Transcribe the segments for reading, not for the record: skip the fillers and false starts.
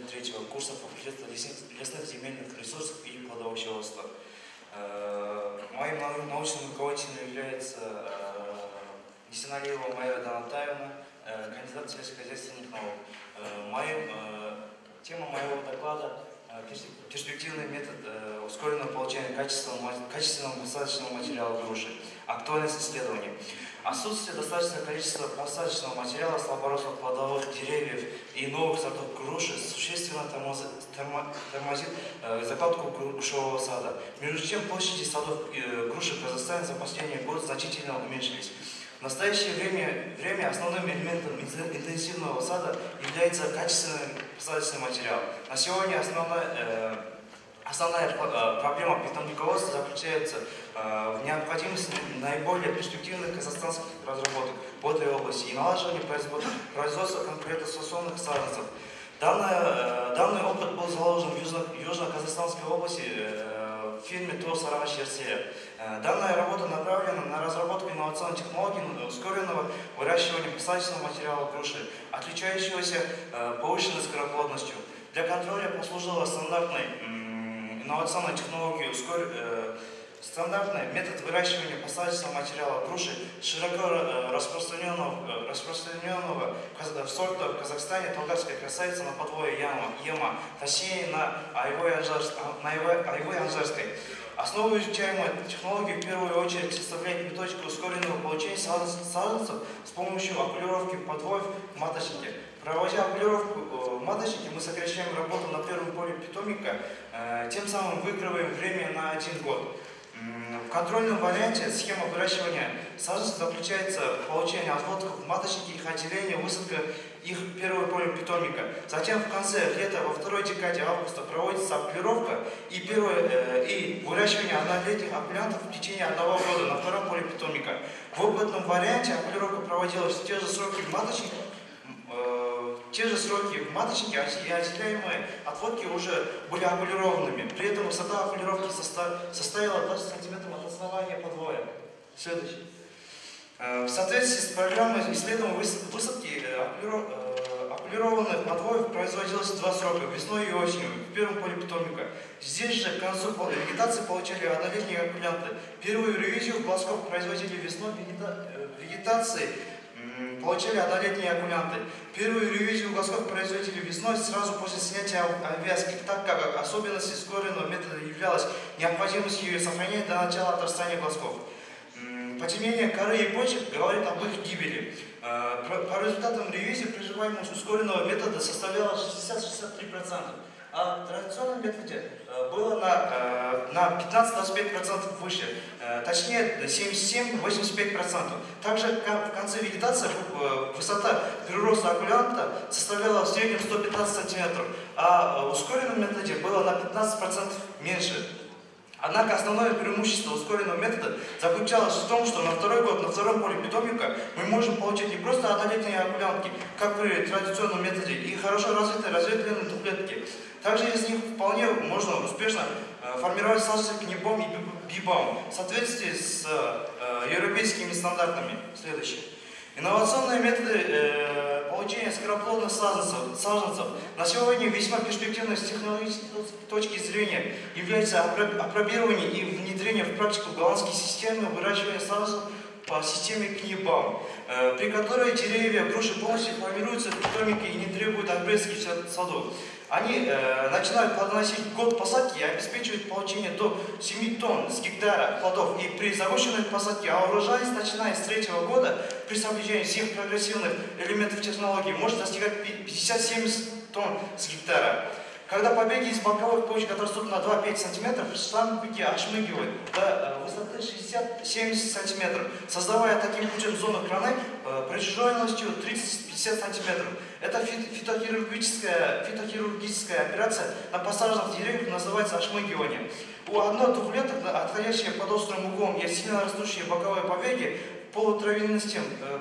третьего курса факультета лесных земельных ресурсов и плодовощеводства. Моим научным руководителем является Несеналиева Майра Данатаевна, кандидат сельскохозяйственных наук. Тема моего доклада – перспективный метод ускоренного получения качественного посадочного материала груши. Актуальность исследований. Отсутствие достаточного количества посадочного материала слаборослых плодовых деревьев и новых сортов груши существенно тормозит закладку грушевого сада. Между тем, площади садов груши в Казахстане за последний год значительно уменьшились. В настоящее время основным элементом интенсивного сада является качественный посадочный материал. На сегодня основная проблема питомниководства заключается в необходимости наиболее перспективных казахстанских разработок в этой области и налаживания производства конкурентоспособных саженцев. Данный опыт был заложен в Южно-Казахстанской области в фирме ТО «Сарыағаш-Ерсерия». Данная работа направлена на разработку инновационных технологий ускоренного выращивания посадочного материала груши, отличающегося повышенной скороплодностью. Для контроля послужила стандартной инновационной технологии стандартный метод выращивания посадочного материала груши, широко распространенного в сортах в Казахстане «Толгарская красавица» на подвое Ема, точнее на Айвой Анжарской. Основу изучаемой технологии в первую очередь составляет методика ускоренного получения саженцев с помощью окулировки подвоев в маточнике. Проводя окулировку в маточнике, мы сокращаем работу на первом поле питомника, тем самым выигрываем время на 1 год. В контрольном варианте схема выращивания саженцев заключается в получении отводков в маточнике, их отделения, высадка их в первое поле питомника. Затем в конце лета, во второй декаде августа проводится окулировка и выращивание однолетних окулянтов в течение 1 года на втором поле питомника. В опытном варианте окулировка проводилась в те же сроки в маточнике, и отделяемые отводки уже были окулированными. При этом высота окулировки составила 20 см от основания подвоя. Следующий. В соответствии с программой исследований высадки окулированных подвоев производилось 2 срока – весной и осенью, в первом поле питомника. Здесь же к концу вегетации получали однолетние окулянты. Первую ревизию глазков производили весной вегетации, получали однолетние окулянты. Первую ревизию глазков производили весной, сразу после снятия обвязки, так как особенностью ускоренного метода являлась необходимость ее сохранять до начала отрастания глазков. Потемнение коры и почек говорит об их гибели. По результатам ревизии приживаемость ускоренного метода составляла 60-63%, а в традиционном методе было на 15-25% выше, точнее 77-85%. Также в конце вегетации высота прироста окулянта составляла в среднем 115 см, а в ускоренном методе было на 15% меньше. Однако основное преимущество ускоренного метода заключалось в том, что на второй год на втором поле питомника мы можем получить не просто однолетние окулянтки, как при традиционном методе, и хорошо развитые разветвленные дуплетки. Также из них вполне можно успешно формировать саженцы книбом и бибом в соответствии с европейскими стандартами. Следующее. Инновационные методы получения скороплодных саженцев на сегодня весьма перспективны с технологической точки зрения является апробирование и внедрение в практику голландской системы выращивания саженцев по системе Книбаум, при которой деревья груши полностью формируются в питомнике и не требуют обрезки в саду. Они начинают плодоносить год посадки и обеспечивают получение до 7 тонн с гектара плодов. И при завышенной посадке, а урожайность, начиная с 3-го года, при соблюдении всех прогрессивных элементов технологии, может достигать 50-70 тонн с гектара. Когда побеги из боковых почек отрастут на 2-5 см, штампики отшмыгивают до высоты 60-70 см, создавая таким путем зону краны протяженностью 30-50 см. Эта фитохирургическая операция на посаженных деревьях называется отшмыгивание. У одной дуплеток, отходящие под острым углом и сильно растущие боковые побеги, полутравяностям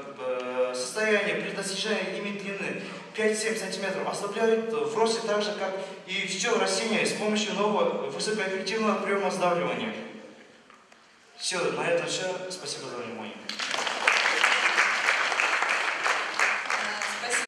состояние при достижении ими длины 5-7 см ослабляют в росте так же, как и все растения с помощью нового высокоэффективного приема сдавливания. Все, на этом все. Спасибо за внимание.